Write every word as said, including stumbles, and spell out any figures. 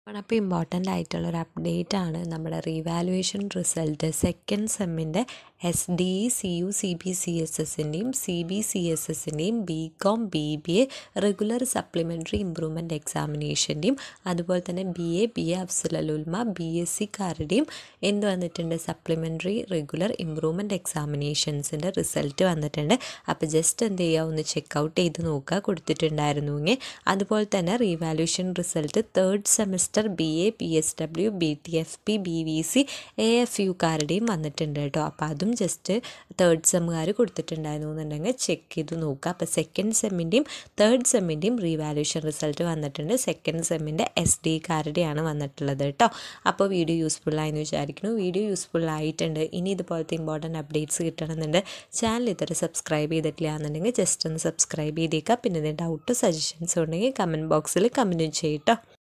അപ്പോൾ ഇമ്പോർട്ടൻ്റ് ആയിട്ടുള്ളൊരു അപ്ഡേറ്റ് ആണ് നമ്മുടെ റീവാലുവേഷൻ റിസൾട്ട് സെക്കൻഡ് സെമ്മിൻ്റെ S D E C U C B C S എസിൻ്റെയും സി ബി സി എസ് എസിൻ്റെയും B com B B A regular supplementary improvement എക്സാമിനേഷൻ്റെയും അതുപോലെ തന്നെ ബി എ ബി എ അഫ്സലുൽമ ബി എസ് സിക്കാരുടെയും എന്ത് വന്നിട്ടുണ്ട് സപ്ലിമെൻ്ററി റെഗുലർ ഇംപ്രൂവ്മെൻറ്റ് എക്സാമിനേഷൻസിൻ്റെ റിസൾട്ട് വന്നിട്ടുണ്ട്. അപ്പോൾ ജസ്റ്റ് എന്ത് ചെയ്യുക, ഒന്ന് ചെക്ക് ഔട്ട് ചെയ്ത് നോക്കുക, കൊടുത്തിട്ടുണ്ടായിരുന്നുവെങ്കിൽ. അതുപോലെ തന്നെ revaluation result third semester B A P S W B T F P B V C A F യുക്കാരുടെയും വന്നിട്ടുണ്ട് കേട്ടോ. അപ്പോൾ അതും ജസ്റ്റ് തേർഡ് സെമ്മുകാർ കൊടുത്തിട്ടുണ്ടായിരുന്നു എന്നുണ്ടെങ്കിൽ ചെക്ക് ചെയ്ത് നോക്കുക. അപ്പോൾ സെക്കൻഡ് സെമ്മിൻ്റെയും തേർഡ് സെമ്മിൻ്റെയും റീവാലുവേഷൻ റിസൾട്ട് വന്നിട്ടുണ്ട്. സെക്കൻഡ് സെമ്മിൻ്റെ എസ് ഡി കാരുടെയാണ് വന്നിട്ടുള്ളത് കേട്ടോ. അപ്പോൾ വീഡിയോ യൂസ്ഫുള്ളായെന്ന് വിചാരിക്കുന്നു. വീഡിയോ യൂസ്ഫുൾ ആയിട്ടുണ്ട്. ഇനി ഇതുപോലത്തെ ഇമ്പോർട്ടൻറ്റ് അപ്ഡേറ്റ്സ് കിട്ടണമെന്നുണ്ട് ചാനൽ ഇതുവരെ സബ്സ്ക്രൈബ് ചെയ്തിട്ടില്ല എന്നുണ്ടെങ്കിൽ ജസ്റ്റ് ഒന്ന് സബ്സ്ക്രൈബ് ചെയ്തേക്കുക. പിന്നെ ഡൗട്ട് സജഷൻസ് ഉണ്ടെങ്കിൽ കമൻറ്റ് ബോക്സിൽ കമൻറ്റും ചെയ്യട്ടോ.